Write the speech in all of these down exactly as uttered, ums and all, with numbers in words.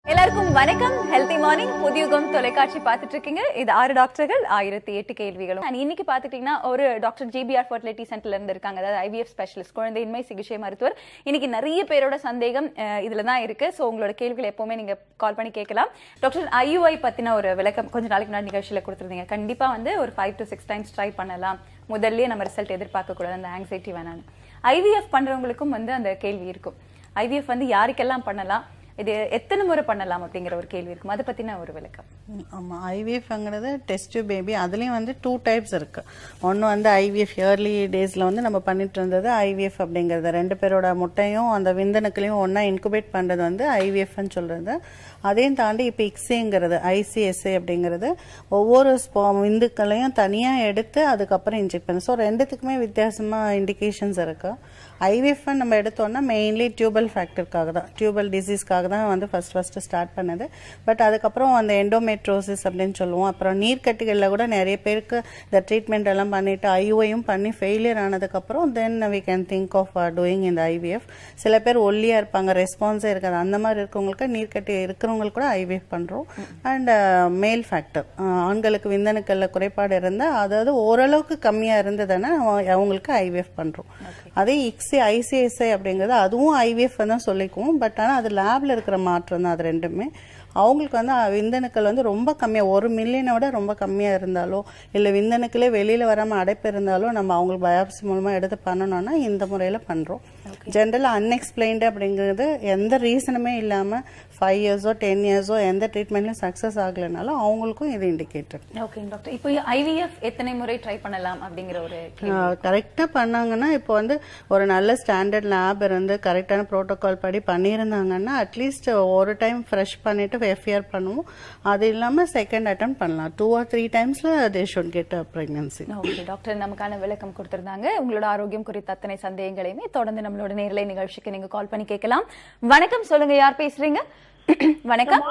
எல்லாருக்கும் வணக்கம். Healthy morning Puthuyugam தொலைக்காட்சி பார்த்துட்டு இருக்கீங்க. இது ஆறு டாக்டர்கள் ஆயிரத்தி எட்டு கேள்விகளும். அண்ட் இன்னைக்கு பார்த்துட்டீங்கன்னா ஒரு டாக்டர் ஜிபிஆர் ஃபர்டிலிட்டி சென்டர்ல இருந்து இருக்காங்க, அதாவது ஐவிஎஃப் ஸ்பெஷலிஸ்ட், குழந்தையின்மை சிகிச்சை மருத்துவர். இன்னைக்கு நிறைய பேரோட சந்தேகம் இதுல தான் இருக்கு. ஸோ உங்களோட கேள்விகள் எப்பவுமே நீங்க கால் பண்ணி கேட்கலாம். டாக்டர், ஐயுஐ பத்தின ஒரு விளக்கம் கொஞ்சம் நாளைக்கு முன்னாடி நிகழ்ச்சியில கொடுத்துருந்தீங்க. கண்டிப்பா வந்து ஒரு five to six times try பண்ணலாம், முதல்லயே நம்ம ரிசல்ட் எதிர்பார்க்க கூடாது, அந்த ஆங்ஸைட்டி வேணான்னு. ஐவிஎஃப் பண்றவங்களுக்கும் வந்து அந்த கேள்வி இருக்கும். ஐவிஎஃப் வந்து யாருக்கெல்லாம் பண்ணலாம், இது எத்தனை முறை பண்ணலாம் அப்படிங்கிற ஒரு கேள்வி இருக்கும். அதை பத்தின ஒரு விளக்கம். ஆமா, ஐவிஎஃப்ங்கிறது டெஸ்ட் பேபி. அதுலயும் வந்து டூ டைப்ஸ் இருக்கு. ஒன்னு வந்து ஐவிஎஃப் இயர்லி டேஸ்ல வந்து நம்ம பண்ணிட்டு இருந்தது ஐவிஎஃப் அப்படிங்கறது, ரெண்டு பேரோட முட்டையும் அந்த விந்தணுக்களையும் ஒன்னா இன்குபேட் பண்றது வந்து ஐவிஎஃப்னு சொல்றது. அதையும் தாண்டி இப்போ இக்ஸேங்கிறது ஐசிஎஸ்ஏ அப்படிங்கிறது ஒவ்வொரு விந்துக்களையும் தனியா எடுத்து அதுக்கப்புறம் இன்ஜெக்ட் பண்ணு. ஸோ ரெண்டுத்துக்குமே வித்தியாசமா இண்டிகேஷன்ஸ் இருக்கு. ஐவிஎஃப் நம்ம எடுத்தோம்னா மெயின்லி டியூபல் ஃபேக்டருக்காக தான், டியூபல் டிசீஸ்க்காக தான் வந்து ஃபர்ஸ்ட் ஃபர்ஸ்ட் ஸ்டார்ட் பண்ணது. பட் அதுக்கப்புறம் அந்த எண்டோமெட்ரோசிஸ் அப்படின்னு சொல்லுவோம். அப்புறம் நீர்க்கட்டிகளில் கூட நிறைய பேருக்கு இந்த ட்ரீட்மெண்ட் எல்லாம் பண்ணிட்டு ஐயுஐயும் பண்ணி ஃபெயிலியர் ஆனதுக்கப்புறம் then we can think of doing இந்த ஐவிஎஃப். சில பேர் ஒல்லியா இருப்பாங்க, ரெஸ்பான்ஸே இருக்காது, அந்த மாதிரி இருக்கவங்களுக்கு நீர்க்கட்டி இருக்கிறவங்களுக்கு கூட ஐவிஎஃப் பண்றோம். அண்ட் மேல் ஃபேக்டர், ஆண்களுக்கு விந்தணுக்கள்ல குறைபாடு இருந்தால், அதாவது ஓரளவுக்கு கம்மியா இருந்ததுன்னா அவங்களுக்கு ஐவிஎஃப் பண்றோம். அதே இக்ஸி ஐசிஎஸ்ஐ அப்படிங்கிறது அதுவும் ஐவிஎஃப் தான் சொல்லிக்குவோம். பட் ஆனால் அது லேப்ல இருக்கிற மாற்றம் தான் அது ரெண்டுமே. அவங்களுக்கு வந்து விந்தணுக்கள் வந்து ரொம்ப கம்மியாக, ஒரு மில்லியனை விட ரொம்ப கம்மியாக இருந்தாலோ இல்லை விந்தணுக்களே வெளியில் வராமல் அடைப்பு இருந்தாலோ நம்ம அவங்களுக்கு பயாப்சி மூலமாக எடுத்து பண்ணணும்னா இந்த முறையில் பண்ணுறோம். ஜென்ரலாக அன்எக்ஸ்பிளைன்டு அப்படிங்கிறது எந்த ரீசனுமே இல்லாமல் ஃபைவ் இயர்ஸோ டென் இயர்ஸோ எந்த ட்ரீட்மெண்ட்லையும் சக்ஸஸ் ஆகலைனாலும் அவங்களுக்கும் இது இண்டிகேட்டர். ஓகே டாக்டர், இப்போ ஐவிஎஃப் எத்தனை முறை ட்ரை பண்ணலாம் அப்படிங்கிற ஒரு கரெக்டாக பண்ணாங்கன்னா, இப்போ வந்து ஒரு நல்ல ஸ்டாண்டர்ட் லேப் இருந்து கரெக்டான ப்ரோட்டோகால் படி பண்ணியிருந்தாங்கன்னா அட்லீஸ்ட் ஒரு டைம் ஃப்ரெஷ் பண்ணிட்டு எஃப்ஐஆர் பண்ணுவோம். அது இல்லாமல் செகண்ட் அட்டெம்ப்ட் பண்ணலாம். டூ ஆர் த்ரீ டைம்ஸ்ல they should get a pregnancy. Okay doctor, நமக்கான விளக்கம் கொடுத்திருந்தாங்க. உங்களோட ஆரோக்கியம் குறித்த அத்தனை சந்தேகங்களையுமே தொடர்ந்து நம்மளோட நேரலை நிகழ்ச்சிக்கு நீங்க கால் பண்ணி கேட்கலாம். வணக்கம், சொல்லுங்க, யார் பேசுறீங்க? வணக்கம்,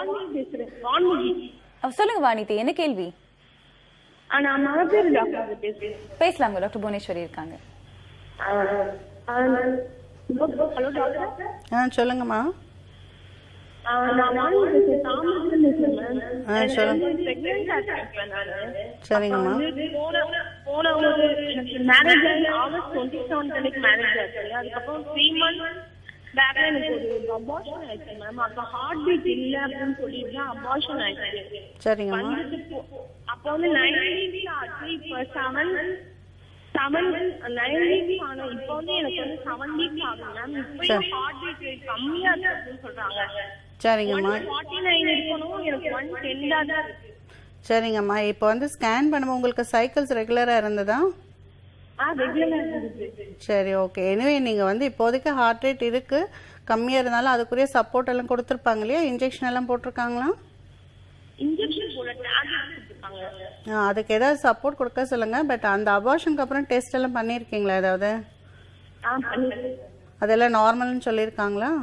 சொல்லுங்க வாணிதி, என்ன கேள்வி? பேசலாங்க, டாக்டர் புவனேஸ்வரி இருக்காங்க. சொல்லுங்கம்மா. சரிங்கம்மா. சரிங்கம்மா. அப்போ வந்து நைன் வீக்ஸ் ஆச்சு, இப்போ செவன் செவன் நைன் வீக்ஸ் ஆனா இப்போ வந்து எனக்கு வந்து செவன் வீக்ஸ் ஆகும் மேம். இப்போ ஹார்ட் பீட் கம்மியா இருக்கு அப்படின்னு சொல்றாங்க. சரிங்கம்மா. ஃபார்ட்டி நைன் இருக்கணும், எனக்கு ஒன் டென் தான் இருக்கு. சரிங்கம்மா, இப்போ வந்து ஸ்கேன் பண்ணும்போது உங்களுக்கு சைக்கிள்ஸ் ரெகுலரா இருந்ததா? சரி, ஓகே. எனவே நீங்க வந்து இப்போதைக்கு ஹார்ட் ரேட் இருக்கு, கம்மியா இருந்தாலும் அதுக்குரிய சப்போர்ட் எல்லாம் கொடுத்துருப்பாங்க இல்லையா? இன்ஜெக்ஷன் எல்லாம் போட்டிருக்காங்களா? அதுக்கு ஏதாவது சப்போர்ட் கொடுக்க சொல்லுங்க. பட் அந்த அபார்ஷனுக்கு அப்புறம் டெஸ்ட் எல்லாம் பண்ணிருக்கீங்களா ஏதாவது? அதெல்லாம் நார்மல்னு சொல்லியிருக்காங்களா?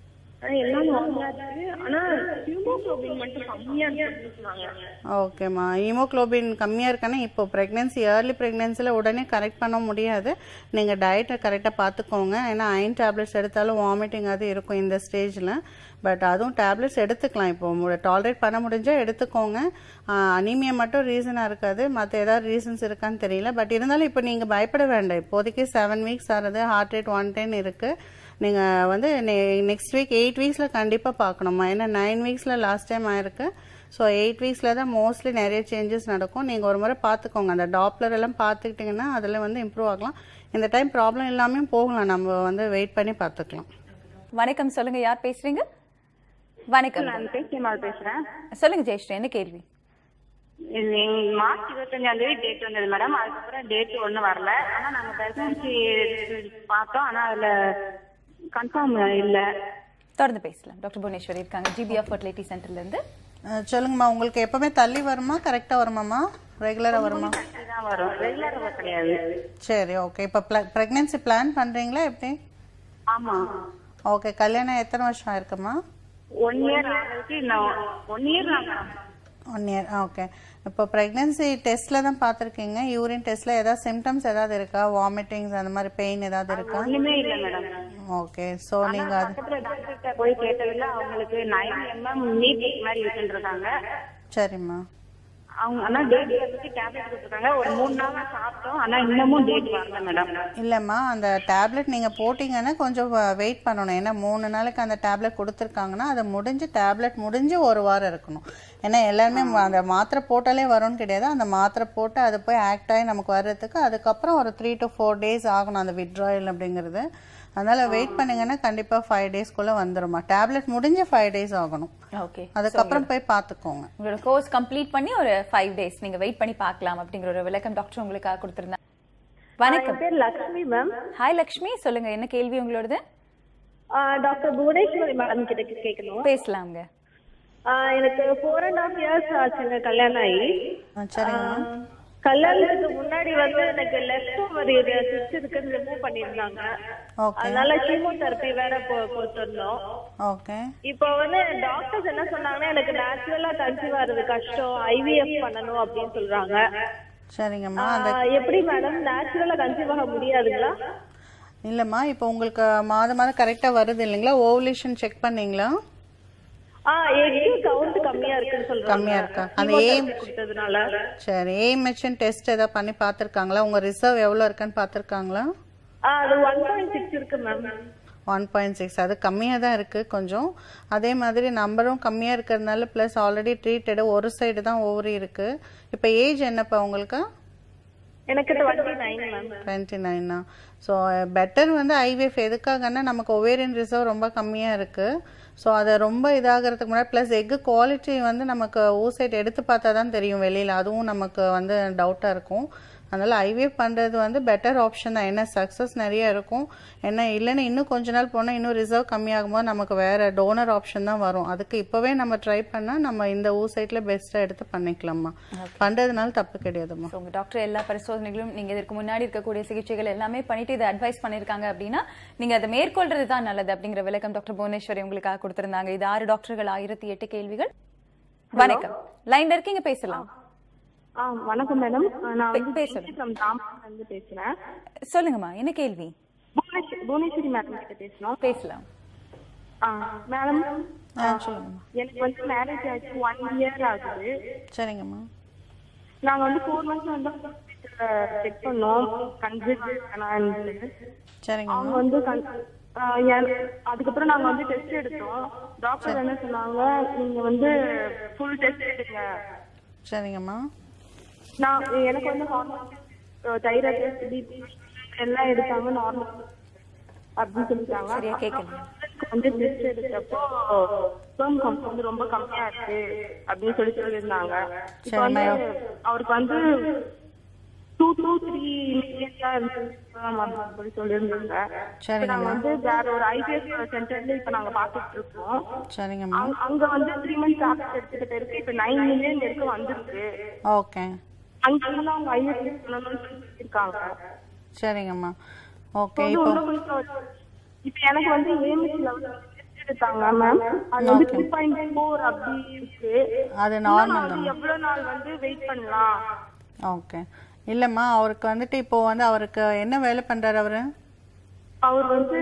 ஓகேம்மா, ஹீமோகுளோபின் கம்மியா இருக்கானே இப்போ பிரெக்னன்சி ஏர்லி பிரெக்னன்சில உடனே கரெக்ட் பண்ண முடியாது. நீங்க டயட்டை கரெக்டா பாத்துக்கோங்க. ஏன்னா அயன் டேப்லெட்ஸ் எடுத்தாலும் வாமிட்டிங் அது இருக்கும் இந்த ஸ்டேஜ்ல. பட் அதுவும் டேப்லெட்ஸ் எடுத்துக்கலாம், இப்போ டாலரேட் பண்ண முடிஞ்சா எடுத்துக்கோங்க. அனீமியா மட்டும் ரீசனா இருக்காது, மற்ற ஏதாவது ரீசன்ஸ் இருக்கான்னு தெரியல. பட் இருந்தாலும் இப்போ நீங்க பயப்பட வேண்டாம். இப்போதைக்கு செவன் வீக்ஸ் ஆகுது, ஹார்ட் ரேட் ஒன் டென் இருக்கு. நீங்க வந்து நெக்ஸ்ட் வீக் எயிட் வீக்ஸ்ல கண்டிப்பா பாக்கணுமா? ஏன்னா நைன் வீக்ஸ்ல லாஸ்ட் டைம் ஆயிருக்கு. ஸோ எயிட் வீக்ஸ்ல தான் மோஸ்ட்லி நிறைய சேஞ்சஸ் நடக்கும். நீங்க ஒரு முறை பாத்துக்கோங்க. அந்த டாப்லர் எல்லாம் பாத்துக்கிட்டீங்கன்னா அதுல வந்து இம்ப்ரூவ் ஆகலாம். இந்த டைம் ப்ராப்ளம் எல்லாமே போகலாம், நம்ம வந்து வெயிட் பண்ணி பாத்துக்கலாம். வணக்கம், சொல்லுங்க, யார் பேசுறீங்க? வணக்கம், பேசுறேன். சொல்லுங்க ஜெயஸ்ரீ, என்ன கேள்வி? மார்ச் இருபத்தஞ்சாம் தேதி டேட் வந்தது மேடம். அதுக்கப்புறம் டேட் ஒன்னும் வரல. ஆனா நாங்க பிரெக்னன்சி பார்த்தோம், ஆனா அதுல கன்ஃபார்ம் இல்ல. தொடர்ந்து பேசலாம். டாக்டர் புவனேஸ்வரி இருக்காங்க, ஜிபிஆர் ஃபர்டிலிட்டி சென்டர்ல இருந்து. சொல்லுங்கம்மா, உங்களுக்கு எப்பவுமே தள்ளி வருமா, கரெக்டா வருமாமா, ரெகுலரா வருமா? சரி, ஓகே. இப்ப பிரெக்னன்சி பிளான் பண்றீங்களா எப்படி? ஆமா. ஓகே, கல்யாணம் எத்தனை வருஷம் ஆயிருக்குமா? ஒன் இயர் ஆகுது. One year one year okay. இப்போ ப்ரெக்னன்சி டெஸ்ட்டில் தான் பார்த்துருக்கீங்க, யூரின் டெஸ்ட்டில் ஏதாவது சிம்டம்ஸ் ஏதாவது இருக்கா, வாமிட்டிங்ஸ் அந்த மாதிரி பெயின் ஏதாவது இருக்கா? ஒண்ணுமே இல்லை மேடம். ஓகே. ஸோ நீங்கள் அது டாக்டர்கிட்ட போய் கேட்டதில்ல, அவங்களுக்கு நைன் எம்எம் நீட் மாதிரி இருக்குன்றாங்க. சரிம்மா. அவங்க ஆனா டேட் வந்து டேப்லெட் கொடுத்துருக்காங்க, ஒரு மூணு நாளா சாப்பிட்டோம், ஆனா இன்னமும் டேட் வரல மேடம். இல்லைம்மா, அந்த டேப்லெட் நீங்கள் போட்டிங்கன்னா கொஞ்சம் வெயிட் பண்ணணும். ஏன்னா மூணு நாளைக்கு அந்த டேப்லெட் கொடுத்துருக்காங்கன்னா அது முடிஞ்சு டேப்லெட் முடிஞ்சு ஒரு வாரம் இருக்கணும். ஏன்னா எல்லாருமே அந்த மாத்திரை போட்டாலே வரும்னு கிடையாது, அந்த மாத்திரை போட்டு அது போய் ஆக்ட் ஆகி நமக்கு வர்றதுக்கு அதுக்கப்புறம் ஒரு த்ரீ டு ஃபோர் டேஸ் ஆகணும் அந்த வித்ட்ராயல் அப்படிங்கிறது. அதனால வெயிட் பண்ணீங்கன்னா கண்டிப்பா ஃபைவ் டேஸ்க்குள்ள வந்துருமா. டேப்லெட் முடிஞ்சு ஃபைவ் டேஸ் ஆகணும். ஓகே. அதுக்கப்புறம் போய் பார்த்துக்கோங்க. உங்களோட கோர்ஸ் கம்ப்ளீட் பண்ணி ஒரு ஃபைவ் டேஸ் நீங்க வெயிட் பண்ணி பார்க்கலாம் அப்படிங்கிற ஒரு விளக்கம் டாக்டர் உங்களுக்காக கொடுத்திருந்தாங்க. வணக்கம். பேர் லக்ஷ்மி மேம். ஹாய் லக்ஷ்மி, சொல்லுங்க என்ன கேள்வி உங்களோடது? டாக்டர் புவனேஸ்வரி மேடம் கிட்ட கேட்கணும். பேசலாம்ங்க. எனக்கு ஃபோர் அண்ட் ஹாஃப் இயர்ஸ் ஆச்சுங்க கல்யாணம் ஆகி. சரிங்க. கல்யாணத்துக்கு முன்னாடி வந்து எனக்கு லெஃப்ட் ஓவரி சிஸ்ட் இருக்குன்னு ரிமூவ் பண்ணிருந்தாங்க. அதனால கீமோதெரபி வேற கொடுத்திருந்தோம். ஓகே. இப்போ வந்து டாக்டர்ஸ் என்ன சொன்னாங்கன்னா எனக்கு நேச்சுரலா கன்சீவ் ஆறது கஷ்டம், ஐவிஎஃப் பண்ணணும் அப்படின்னு சொல்றாங்க. சரிங்கம்மா. எப்படி மேடம் நேச்சுரலா கன்சீவ் ஆக முடியாதுங்களா? இல்லம்மா, இப்போ உங்களுக்கு மாதம் மாதம் கரெக்டா வருது இல்லைங்களா? ஓவலேஷன் செக் பண்ணீங்களா? ஆ எக் கவுண்ட் கம்மியா இருக்குன்னு சொல்றாங்க. கம்மியா இருக்கா? அந்த ஏம் கொடுத்ததுனால. சரி, ஏஎம்ஹெச் டெஸ்ட் ஏதாவது பண்ணி பார்த்திருக்காங்களா? உங்க ரிசர்வ் எவ்வளவு இருக்குன்னு பார்த்திருக்காங்களா? ஆ அது ஒன் பாயிண்ட் சிக்ஸ் இருக்கு மேம். ஒன் பாயிண்ட் சிக்ஸ் அது கம்மியாக தான் இருக்குது கொஞ்சம். அதே மாதிரி நம்பரும் கம்மியாக இருக்கிறதுனால ப்ளஸ் ஆல்ரெடி ட்ரீட்டடு ஒரு சைடு தான் ஓவரி இருக்குது. இப்போ ஏஜ் என்னப்பா உங்களுக்கு? எனக்கு டுவெண்ட்டி நைன் மேம். டுவெண்ட்டி நைனா? ஸோ பெட்டர் வந்து ஐவிஎஃப் எதுக்காகன்னா நமக்கு ஒவேரியன் ரிசர்வ் ரொம்ப கம்மியாக இருக்குது. ஸோ அதை ரொம்ப இதாகிறதுக்கு முன்னாடி ப்ளஸ் எக்கு குவாலிட்டி வந்து நமக்கு ஊசைட் எடுத்து பார்த்தா தான் தெரியும் வெளியில், அதுவும் நமக்கு வந்து டவுட்டாக இருக்கும். அதனால் ஐவிஎஃப் பண்ணுறது வந்து பெட்டர் ஆப்ஷன் தான். ஏன்னா சக்ஸஸ் நிறைய இருக்கும். ஏன்னா இல்லைன்னா இன்னும் கொஞ்ச நாள் போனால் இன்னும் ரிசர்வ் கம்மியாகும் போது நமக்கு வேறு டோனர் ஆப்ஷன் தான் வரும். அதுக்கு இப்போவே நம்ம ட்ரை பண்ணால் நம்ம இந்த ஊசைட்டில் பெஸ்ட்டாக எடுத்து பண்ணிக்கலாமா. பண்ணுறதுனால தப்பு கிடையாதுமா. உங்கள் டாக்டர் எல்லா பரிசோதனைகளும் நீங்கள் இதற்கு முன்னாடி இருக்கக்கூடிய சிகிச்சைகள் எல்லாமே பண்ணிட்டு இதை அட்வைஸ் பண்ணியிருக்காங்க அப்படின்னா நீங்கள் அதை மேற்கொள்றது தான் நல்லது அப்படிங்கிற விளக்கம் டாக்டர் புவனேஸ்வரி உங்களுக்காக கொடுத்துருந்தாங்க. இது ஆறு டாக்டர்கள் ஆயிரத்தி எட்டு கேள்விகள். வணக்கம், லைன்ல இருக்கீங்க, பேசலாம். வணக்கம் மேடம், நான் பேசுறேன். பேசுறேன். சொல்லுங்கம்மா, என்ன கேள்வி? புவனேஸ்வரி மேடம் கிட்ட பேசணும். பேசலாம் மேடம். சொல்லுங்கம்மா. எனக்கு வந்து மேரேஜ் ஆச்சு ஒன் இயர் ஆகுது. சரிங்கம்மா. நாங்க வந்து ஃபோர் மந்த்ஸ் வந்து செக் பண்ணோம் கன்சீவ். சரிங்க. அவங்க வந்து அதுக்கப்புறம் நாங்க வந்து டெஸ்ட் எடுத்தோம். டாக்டர் என்ன சொன்னாங்க, நீங்க வந்து ஃபுல் டெஸ்ட் எடுங்க. சரிங்கம்மா. நான் எனக்கு வந்து ஹார்மோன் தைராய்டு டெஸ்ட் பிபி எல்லாம் எடுத்தாங்க, நார்மல் அப்படின்னு சொல்லிட்டாங்க. சரியா கேட்கல. வந்து டெஸ்ட் எடுத்தப்போ ஸ்பெர்ம் கவுண்ட் வந்து ரொம்ப கம்மியா இருக்கு அப்படின்னு சொல்லி சொல்லியிருந்தாங்க. இப்போ வந்து அவருக்கு வந்து டூ டூ த்ரீ மில்லியன் தான் சொல்லி சொல்லியிருந்தாங்க. நாங்க வந்து வேற ஒரு ஐவிஎஃப் சென்டர்ல இப்ப நாங்க பாத்துட்டு இருக்கோம். சரிங்கம்மா. அங்க வந்து த்ரீ மந்த்ஸ் ஆஃப்டர் எடுத்துக்கிட்டு இருக்கு. இப்ப நைன் மில்லியன் இருக்கு வந்துருக்கு. ஓகே. அங்க இருந்து அவங்க ஐவிஎஃப் பண்ணணும்னு சொல்லியிருக்காங்க. சரிங்கம்மா. ஓகே. இப்போ இப்ப எனக்கு வந்து ஏஎம்ஹெச்ல வந்து எடுத்தாங்க மேம். அது வந்து டூ பாயிண்ட் ஃபோர் அப்படி இருக்கு. அது நார்மல் தான். எவ்வளவு நாள் வந்து வெயிட் பண்ணலாம்? ஓகே. இல்லம்மா, அவருக்கு வந்துட்டு இப்போ வந்து அவருக்கு என்ன வேலை பண்றாரு அவரு? அவர் வந்து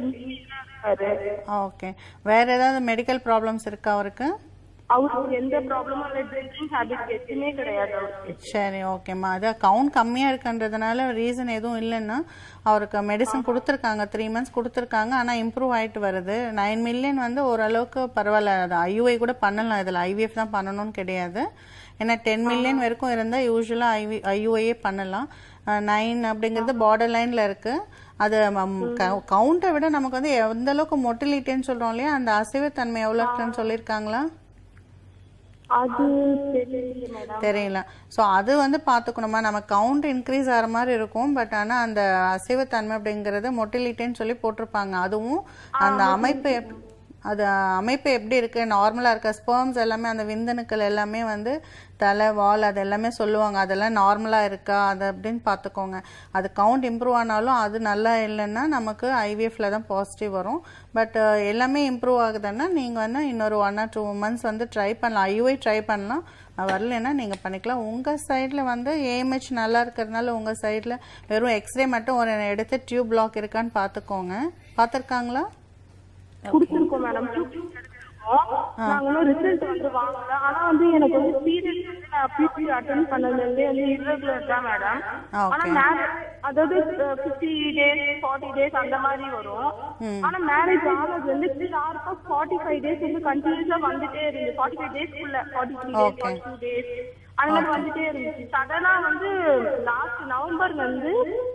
ஓகே. வேற ஏதாவது மெடிக்கல் ப்ராப்ளம்ஸ் இருக்கா அவருக்கு? அவருக்கு எந்த ப்ராப்ளமும் இல்லை, ட்ரிங்கிங் ஹேபிட் எதுவுமே கிடையாது அவருக்கு. சரி, ஓகேம்மா. அது கவுண்ட் கம்மியாக இருக்குன்றதுனால ரீசன் எதுவும் இல்லைன்னா அவருக்கு மெடிசன் கொடுத்துருக்காங்க, த்ரீ மந்த்ஸ் கொடுத்துருக்காங்க. ஆனால் இம்ப்ரூவ் ஆகிட்டு வருது. நைன் மில்லியன் வந்து ஓரளவுக்கு பரவாயில்ல. அது ஐயுஐ கூட பண்ணலாம், இதில் ஐவிஎஃப் தான் பண்ணணும்னு கிடையாது. ஏன்னா டென் மில்லியன் வரைக்கும் இருந்தால் யூஸ்வலாக ஐவி ஐயுஐயே பண்ணலாம். நைன் அப்படிங்கிறது பார்டர் லைனில் இருக்குது. அது கவுண்டை விட நமக்கு வந்து எந்த அளவுக்கு மொட்டிலிட்டின்னு சொல்கிறோம் இல்லையா, அந்த அசைவத்தன்மை எவ்வளோ இருக்குன்னு சொல்லியிருக்காங்களா? அது தெரியல. ஸோ அது வந்து பார்த்துக்கணுமா. நம்ம கவுண்ட் இன்க்ரீஸ் ஆகிற மாதிரி இருக்கும். பட் ஆனால் அந்த அசைவத்தன்மை அப்படிங்கிறது மொட்டிலிட்டின்னு சொல்லி போட்டிருப்பாங்க. அதுவும் அந்த அமைப்பு அது அமைப்பு எப்படி இருக்குது, நார்மலாக இருக்க ஸ்பெர்ம்ஸ் எல்லாமே அந்த விந்தணுக்கள் எல்லாமே வந்து தலை வால் அது எல்லாமே சொல்லுவாங்க, அதெல்லாம் நார்மலாக இருக்கா அது அப்படின்னு பார்த்துக்கோங்க. அது கவுண்ட் இம்ப்ரூவ் ஆனாலும் அது நல்லா இல்லைன்னா நமக்கு ஐவிஎஃப்ல தான் பாசிட்டிவ் வரும். பட் எல்லாமே இம்ப்ரூவ் ஆகுதுன்னா நீங்கள் வந்து இன்னொரு ஒன் ஆர் டூ மந்த்ஸ் வந்து ட்ரை பண்ணலாம், ஐயுஐ ட்ரை பண்ணலாம். வரலன்னா நீங்கள் பண்ணிக்கலாம். உங்கள் சைடில் வந்து ஏஎம்ஹெச் நல்லா இருக்கிறதுனால உங்கள் சைடில் வெறும் எக்ஸ்ரே மட்டும் ஒரு எடுத்து டியூப் பிளாக் இருக்கான்னு பார்த்துக்கோங்க. பார்த்துருக்காங்களா? குடுத்துருக்கோம் மேடம். நாங்க இன்னும் ரிசல்ட் வந்து வாங்கல. ஆனா வந்து எனக்கு வந்து பீரியட்ஸ் வந்து நான் பிசி அட்டெண்ட் பண்ணதுல இருந்தே வந்து இர்ரெகுலர் தான் மேடம். ஆனா மேரேஜ் அதாவது பிப்டி டேஸ் ஃபார்ட்டி டேஸ் அந்த மாதிரி வரும். ஆனா மேரேஜ் ஆனது வந்து ஷார்ப்பா ஃபார்ட்டி ஃபைவ் டேஸ் வந்து கண்டினியூஸா வந்துட்டே இருந்து ஃபார்ட்டி ஃபைவ் டேஸ்க்குள்ள forty three days forty two days அந்த மாதிரி வந்துட்டே இருந்துச்சு. சடனா வந்து லாஸ்ட் நவம்பர் வந்து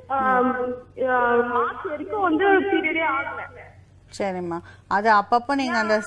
மார்ச் வரைக்கும் வந்து பீரியடே ஆகல. சரிம்மா, அது அப்பப்போ நீங்கள் அந்த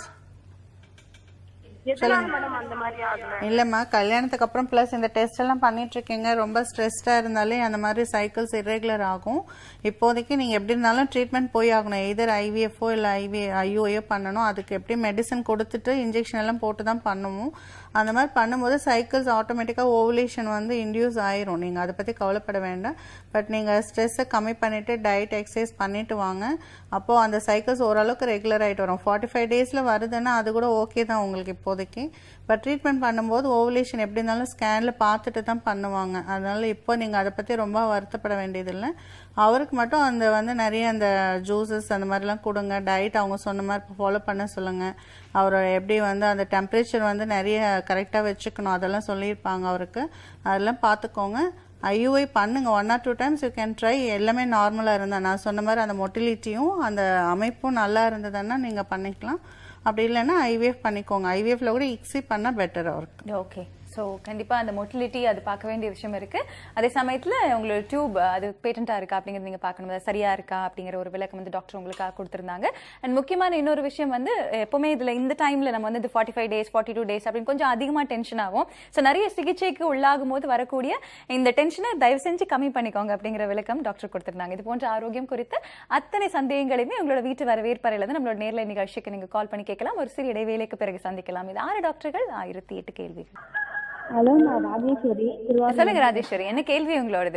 இல்லைம்மா கல்யாணத்துக்கு அப்புறம் ப்ளஸ் இந்த டெஸ்ட் எல்லாம் பண்ணிட்டு இருக்கீங்க, ரொம்ப ஸ்ட்ரெஸ்டாக இருந்தாலே அந்த மாதிரி சைக்கிள்ஸ் இர்ரெகுலர் ஆகும். இப்போதைக்கு நீங்கள் எப்படி இருந்தாலும் ட்ரீட்மெண்ட் போய் ஆகணும், எதர் ஐவிஎஃப்ஓ இல்லை ஐவி ஐயூஐயோ பண்ணணும். அதுக்கு எப்படி மெடிசன் கொடுத்துட்டு இன்ஜெக்ஷன் எல்லாம் போட்டு தான் பண்ணுவோம். அந்த மாதிரி பண்ணும்போது சைக்கிள்ஸ் ஆட்டோமேட்டிக்காக ஓவலேஷன் வந்து இன்டியூஸ் ஆயிரும். நீங்கள் அதை பற்றி கவலைப்பட வேண்டாம். பட் நீங்கள் ஸ்ட்ரெஸ்ஸை கம்மி பண்ணிவிட்டு டயட் எக்ஸசைஸ் பண்ணிட்டு வாங்க. அப்போது அந்த சைக்கிள்ஸ் ஓரளவுக்கு ரெகுலர் ஆகிட்டு வரும். ஃபார்ட்டி ஃபைவ் டேஸில் வருதுன்னா அது கூட ஓகே தான் உங்களுக்கு இப்போதைக்கு. பட் ட்ரீட்மெண்ட் பண்ணும்போது ஓவலேஷன் எப்படி இருந்தாலும் ஸ்கேனில் பார்த்துட்டு தான் பண்ணுவாங்க. அதனால் இப்போ நீங்கள் அதை பற்றி ரொம்ப வருத்தப்பட வேண்டியதில்லை. அவருக்கு மட்டும் அந்த வந்து நிறைய அந்த ஜூஸஸ் அந்த மாதிரிலாம் கொடுங்க. டயட் அவங்க சொன்ன மாதிரி ஃபாலோ பண்ண சொல்லுங்கள். அவரை எப்படி வந்து அந்த டெம்பரேச்சர் வந்து நிறைய கரெக்டாக வச்சுக்கணும் அதெல்லாம் சொல்லியிருப்பாங்க அவருக்கு. அதெல்லாம் பார்த்துக்கோங்க. ஐயுஐ பண்ணுங்க, one or two times you can try. எல்லாமே நார்மலாக இருந்தால் நான் சொன்ன மாதிரி அந்த மொட்டிலிட்டியும் அந்த அமைப்பும் நல்லா இருந்ததுன்னா நீங்கள் பண்ணிக்கலாம். அப்படி இல்லைன்னா ஐவிஎஃப் பண்ணிக்கோங்க. ஐவிஎஃப்ல கூட இக்ஸி பண்ணால் பெட்டர் அவருக்கு. ஓகே, ஸோ கண்டிப்பாக அந்த மொட்டிலிட்டி அது பார்க்க வேண்டிய விஷயம் இருக்குது. அதே சமயத்தில் உங்களோட டியூப் அது பேட்டண்ட்டாக இருக்கா அப்படிங்கிறது நீங்கள் பார்க்கணும், அது சரியாக இருக்கா அப்படிங்கிற ஒரு விளக்கம் வந்து டாக்டர் உங்களுக்காக கொடுத்துருந்தாங்க. அண்ட் முக்கியமான இன்னொரு விஷயம் வந்து எப்போவுமே இதில் இந்த டைமில் நம்ம வந்து இது forty five days forty two days அப்படின்னு கொஞ்சம் அதிகமாக டென்ஷன் ஆகும். ஸோ நிறைய சிகிச்சைக்கு உள்ளாகும் போது வரக்கூடிய இந்த டென்ஷனை தயவு செஞ்சு கம்மி பண்ணிக்கோங்க அப்படிங்கிற விளக்கம் டாக்டர் கொடுத்துருந்தாங்க. இது போன்ற ஆரோக்கியம் குறித்த அத்தனை சந்தேகங்களையுமே உங்களோட வீட்டு வரவேற்பறையில் வந்து நம்மளோட நேரில் நிகழ்ச்சிக்கு நீங்கள் கால் பண்ணி கேட்கலாம். ஒரு சிறிய இடைவேளைக்கு பிறகு சந்திக்கலாம். இது ஆறு டாக்டர்கள் ஆயிரத்தி எட்டு கேள்விகள். ஹலோ, நான் ராஜேஸ்வரி. சொல்லுங்க ராஜேஸ்வரி, என்ன கேள்வி உங்களோடது?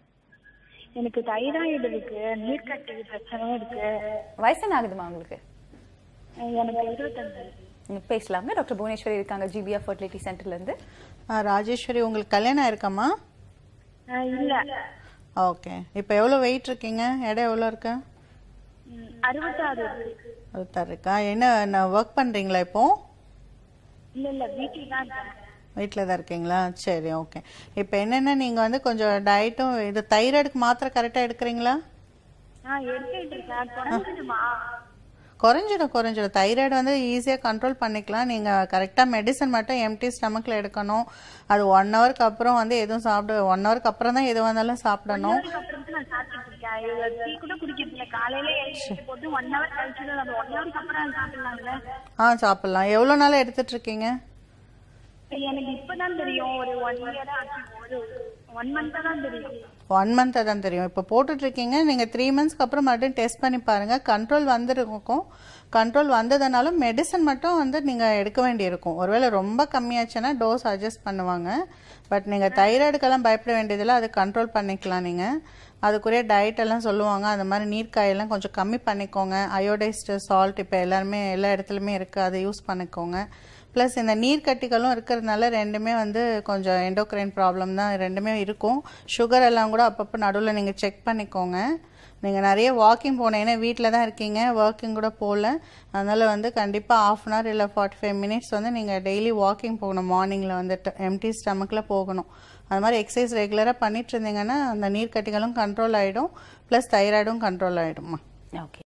எனக்கு தைராய்டு இருக்கு, நீர்க்கட்டி பிரச்சனையும் இருக்கு. வயசு என்ன ஆகுதுமா உங்களுக்கு? எனக்கு இருபத்தஞ்சு. நீங்க பேசலாங்க. டாக்டர் புவனேஸ்வரி இருக்காங்க ஜிபிஆர் ஃபர்டிலிட்டி சென்டர்ல இருந்து. ராஜேஸ்வரி, உங்களுக்கு கல்யாணம் ஆயிருக்காமா? இல்ல. ஓகே, இப்போ எவ்வளோ வெயிட் இருக்கீங்க? எடை எவ்வளோ இருக்கு? அறுபத்தாறு. அறுபத்தாறு இருக்கா? என்ன ஒர்க் பண்றீங்களா இப்போ? இல்ல இல்ல, வீட்டுல தான் இருக்கேன். வீட்டில் தான் இருக்கீங்களா? சரி, ஓகே. இப்போ என்னென்ன நீங்கள் வந்து கொஞ்சம் டயட்டும் இது தைராய்டுக்கு மாத்திரை கரெக்டாக எடுக்கிறீங்களா? குறைஞ்சிடும் குறைஞ்சிடும் தைராய்டு வந்து ஈஸியாக கண்ட்ரோல் பண்ணிக்கலாம். நீங்கள் கரெக்டாக மெடிசன் மட்டும் எம்டி ஸ்டமக்கில் எடுக்கணும். அது ஒன் ஹவருக்கு அப்புறம் வந்து எதுவும் சாப்பிட ஒன் ஹவருக்கு அப்புறம் தான் எது வந்தாலும் சாப்பிடணும். ஆ சாப்பிடலாம். எவ்வளோ நாளாக எடுத்துட்டு இருக்கீங்க? எனக்கு இப்பதான் தெரியும், ஒரு ஒன் இயரா ஒரு ஒன் மந்த்தா தான் தெரியும். ஒன் மந்த்தா தான் தெரியும். இப்போ போட்டுட்டு இருக்கீங்க. நீங்க த்ரீ மந்த்ஸ்க்கு அப்புறம் மறுபடியும் டெஸ்ட் பண்ணி பாருங்க. கண்ட்ரோல் வந்துருக்கும். கண்ட்ரோல் வந்ததுனாலும் மெடிசன் மட்டும் வந்து நீங்க எடுக்க வேண்டியிருக்கும். ஒருவேளை ரொம்ப கம்மியாச்சுன்னா டோஸ் அட்ஜஸ்ட் பண்ணுவாங்க. பட் நீங்க தைராய்டுக்கெல்லாம் பயப்பட வேண்டியதில்லை, அது கண்ட்ரோல் பண்ணிக்கலாம். நீங்க அதுக்குரிய டயட் எல்லாம் சொல்லுவாங்க. அந்த மாதிரி நீர்க்காயெல்லாம் கொஞ்சம் கம்மி பண்ணிக்கோங்க. அயோடைஸ்டு சால்ட் இப்போ எல்லாருமே எல்லா இடத்துலையுமே இருக்குது, அதை யூஸ் பண்ணிக்கோங்க. ப்ளஸ் இந்த நீர்க்கட்டிகளும் இருக்கிறதுனால ரெண்டுமே வந்து கொஞ்சம் எண்டோக்ரைன் ப்ராப்ளம் தான் ரெண்டுமே இருக்கும். சுகர் எல்லாம் கூட அப்பப்போ நடுவில் நீங்கள் செக் பண்ணிக்கோங்க. நீங்கள் நிறைய வாக்கிங் போனேன், ஏன்னா வீட்டில் தான் இருக்கீங்க, ஒர்க்கிங் கூட போகல. அதனால் வந்து கண்டிப்பாக ஆஃப் அன் ஹவர் இல்லை ஃபார்ட்டி ஃபைவ் மினிட்ஸ் வந்து நீங்கள் டெய்லி வாக்கிங் போகணும். மார்னிங்கில் வந்துட்டு எம்டி ஸ்டமக்கில் போகணும். அது மாதிரி எக்ஸசைஸ் ரெகுலராக பண்ணிட்டு இருந்தீங்கன்னா அந்த நீர்க்கட்டிகளும் கண்ட்ரோல் ஆகிடும், ப்ளஸ் தைராய்டும் கண்ட்ரோல் ஆகிடும்மா. ஓகே.